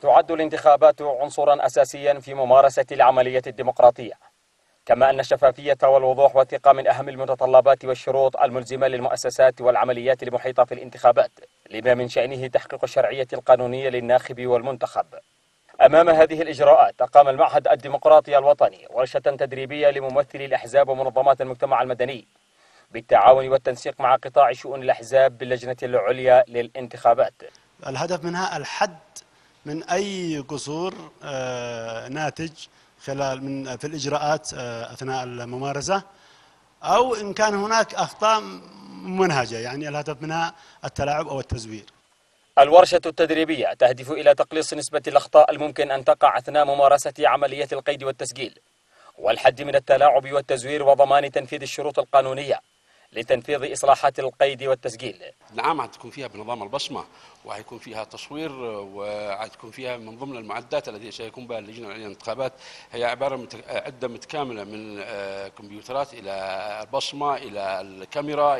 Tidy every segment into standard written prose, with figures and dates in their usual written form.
تعد الانتخابات عنصرا أساسيا في ممارسة العملية الديمقراطية، كما أن الشفافية والوضوح والثقة من أهم المتطلبات والشروط الملزمة للمؤسسات والعمليات المحيطة في الانتخابات، لما من شأنه تحقيق الشرعية القانونية للناخب والمنتخب. أمام هذه الإجراءات أقام المعهد الديمقراطي الوطني ورشة تدريبية لممثلي الأحزاب ومنظمات المجتمع المدني بالتعاون والتنسيق مع قطاع شؤون الأحزاب باللجنة العليا للانتخابات. الهدف منها الحد من أي قصور ناتج في الإجراءات أثناء الممارسة، أو إن كان هناك أخطاء ممنهجة، يعني الهدف منها التلاعب أو التزوير. الورشة التدريبية تهدف إلى تقليص نسبة الأخطاء الممكن أن تقع أثناء ممارسة عملية القيد والتسجيل، والحد من التلاعب والتزوير، وضمان تنفيذ الشروط القانونية لتنفيذ إصلاحات القيد والتسجيل. العام هتكون فيها بنظام البصمة، وهيكون فيها تصوير، وهتكون فيها من ضمن المعدات التي سيكون بها اللجنة العليا للانتخابات هي عبارة عن عدة متكاملة من كمبيوترات إلى البصمة إلى الكاميرا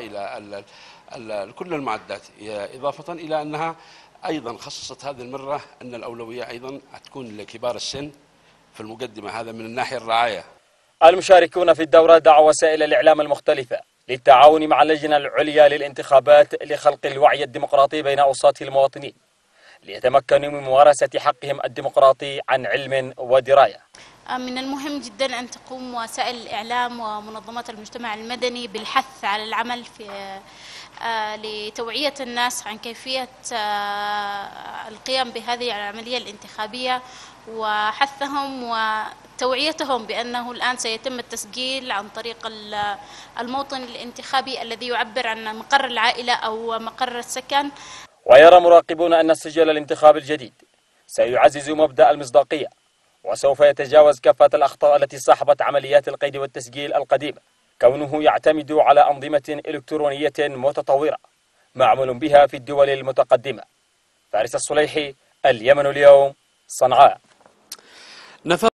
إلى كل المعدات، إضافة إلى أنها أيضا خصصت هذه المرة أن الأولوية أيضا هتكون لكبار السن في المقدمة، هذا من الناحية الرعاية. المشاركون في الدورة دعوا وسائل الإعلام المختلفة للتعاون مع اللجنة العليا للانتخابات لخلق الوعي الديمقراطي بين أوساط المواطنين ليتمكنوا من ممارسة حقهم الديمقراطي عن علم ودراية. من المهم جدا أن تقوم وسائل الإعلام ومنظمات المجتمع المدني بالحث على العمل في لتوعية الناس عن كيفية القيام بهذه العملية الانتخابية، وحثهم وتوعيتهم بأنه الآن سيتم التسجيل عن طريق الموطن الانتخابي الذي يعبر عن مقر العائلة أو مقر السكن. ويرى مراقبون أن السجل الانتخابي الجديد سيعزز مبدأ المصداقية، وسوف يتجاوز كافة الأخطاء التي صاحبت عمليات القيد والتسجيل القديمة، كونه يعتمد على أنظمة إلكترونية متطورة معمول بها في الدول المتقدمة. فارس الصليحي، اليمن اليوم، صنعاء.